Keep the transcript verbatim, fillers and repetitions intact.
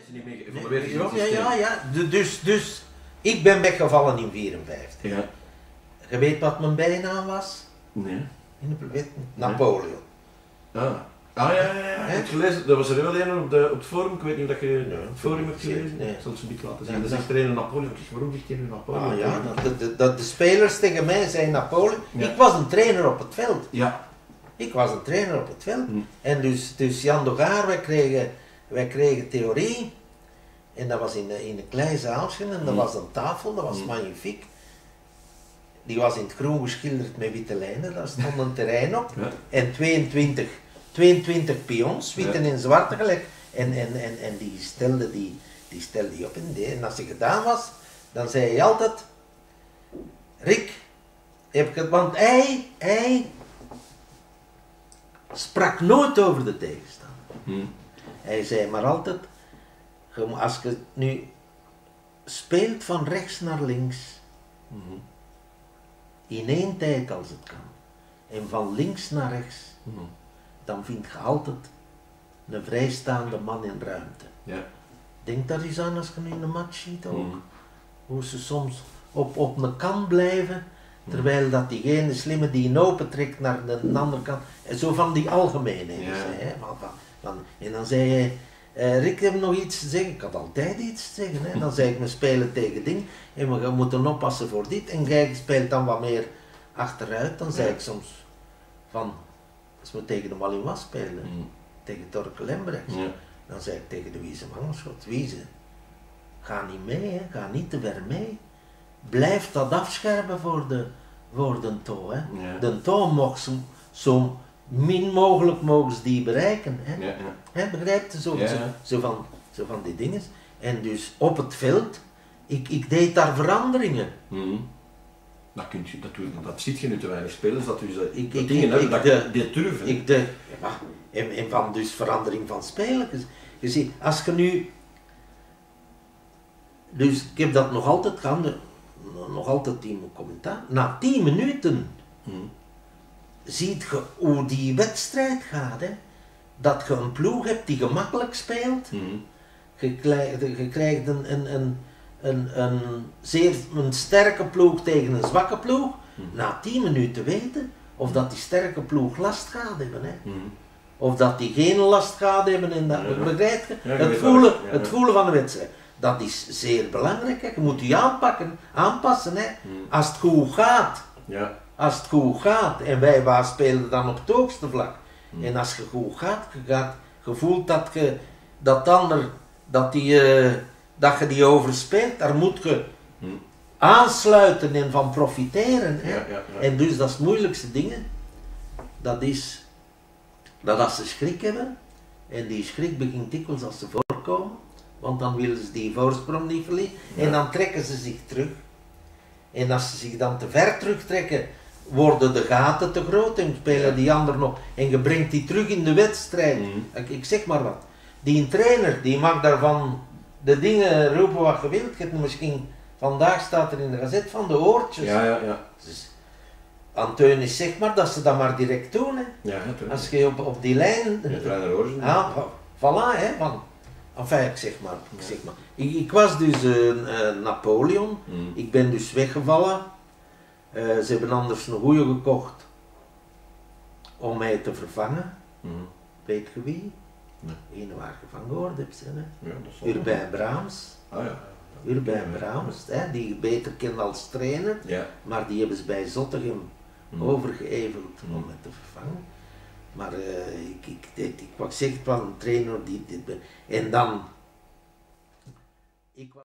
Is niet mee Nee, geëvolueerd? ja, ja, ja, ja. Du- Dus, dus, ik ben weggevallen in vierenvijftig. Ja. Je weet wat mijn bijnaam was? Nee. In de plebet? Napoleon. Ah. Ah ja, ja, ja. Ik heb gelezen, dat was er wel een op, de, op het forum, ik weet niet of dat je Nee, het forum hebt gelezen. nee. Ik zal het zo niet laten zien. Nee, Dan dat- zegt er een Napoleon, ik zeg, waarom zegt hij nu Napoleon? Ah ja, dat de, de, dat de spelers tegen mij zijn Napoleon. Ja. Ik was een trainer op het veld. Ja. Ik was een trainer op het veld. Hm. En dus, dus Jan Dogaar, wij kregen, wij kregen theorie. En dat was in, de- in een klein zaaltje en dat Hm. was een tafel, dat was Hm. magnifiek. Die was in het groen geschilderd met witte lijnen, daar stond een terrein op. Ja. En tweeëntwintig, tweeëntwintig pions, witte Ja. en zwarte gelijk. En, en, en, en die stelde die, die stelde die op en deed. En als hij gedaan was, dan zei hij altijd: Rick, heb ik het, want hij, hij sprak nooit over de tegenstander. Hm. Hij zei maar altijd, je moet- als je nu speelt van rechts naar links, Mhm. in één tijd als het kan, en van links naar rechts, Mhm. dan vind je altijd een vrijstaande man in ruimte. Ja. Denk daar eens aan als je nu in de match ziet ook. Mhm. Hoe ze soms op, op een kant blijven, terwijl dat diegene slimme die een open trekt naar de andere kant. En zo van die algemeenheden. Ja. zei hij, van, van, van, en dan zei hij, eh, Rick, heb je nog iets te zeggen? Ik had altijd iets te zeggen. Hè. Dan zei ik, we spelen tegen ding en we moeten oppassen voor dit. En jij speelt dan wat meer achteruit. Dan zei Ja. ik soms van, als we tegen de Malinois spelen, Mhm. tegen Torke Lembrechts, Ja. dan zei ik tegen de Wiese Mangelschot, Wiese, ga niet mee, hè. Ga niet te ver mee. Blijf dat afschermen voor de, voor de touw. Hè. Ja. De touw mag zo, zo min mogelijk mogen ze die bereiken. Hè. Ja, ja. Hè, begrijpt je? Zo, Ja, zo, ja. zo, van, zo van die dingen. En dus op het veld, ik, ik deed daar veranderingen. Mhm. Dat, kunt je, dat, doe, dat ziet je nu te weinig spelers, dat dus dat, Ik- dat ik- dingen ik- hebben, ik dat de- die durven. Ik de, ja, maar, en, en van dus verandering van spelen. Je, je ziet, als je nu... Dus ik heb dat nog altijd gehad, de- nog altijd in mijn commentaar. Na tien minuten Mhm. ziet je hoe die wedstrijd gaat. Hè? Dat je een ploeg hebt die gemakkelijk speelt. Mhm. Je krijgt, je krijgt een, een, een, een, een, zeer, een sterke ploeg tegen een zwakke ploeg. Mhm. Na tien minuten weten of dat die sterke ploeg last gaat hebben. Hè? Mhm. Of dat die geen last gaat hebben. En dat, Ja, ja. begrijp je? Ja, je het, weet voelen, wel. Ja, het ja. voelen van de wedstrijd. Dat is zeer belangrijk. Hè? Je moet je aanpakken, aanpassen. Hè? Mhm. Als het goed gaat. Ja. Als het goed gaat, en wij waar spelen dan op het hoogste vlak. Hmm. En als je goed gaat, je, gaat, je voelt dat je dat ander, dat, die, eh, dat je die overspeelt, daar moet je Mhm. aansluiten en van profiteren. Hè? Ja, ja, ja. En dus dat is het moeilijkste dingen, dat is dat als ze schrik hebben, en die schrik begint dikwijls als ze voorkomen, want dan willen ze die voorsprong niet verliezen, Ja. en dan trekken ze zich terug. En als ze zich dan te ver terugtrekken, worden de gaten te groot en spelen Ja. die ander nog. En je brengt die terug in de wedstrijd. Mhm. Ik, ik zeg maar wat. Die een trainer, die mag daarvan de dingen roepen wat je wilt. Je hebt misschien, vandaag staat er in de gazet van de oortjes. Ja, ja, ja. Dus, Anteunis, zeg maar dat ze dat maar direct doen. Hè. Ja, natuurlijk. Als je op, op die lijn... Ja, trainer Orzen. Ah, voilà, hè, van... Enfin, ik zeg maar, ik zeg maar. Ik, ik was dus een uh, Napoleon, Mhm. ik ben dus weggevallen. Uh, ze hebben anders een goeie gekocht om mij te vervangen. Mhm. Weet je wie? Nee. Ene waar je van gehoord hebt, hè? Ja, dat zal Urbain Braams. Ah ja. Urbain Ja. Braams, hè, die je beter kent als trainer, Ja. maar die hebben ze bij Zottegem Mhm. overgeëveld om Mhm. me te vervangen. Maar uh, ik, ik, ik, ik, ik zeg het wel, een trainer die dit... be- En dan... Ik,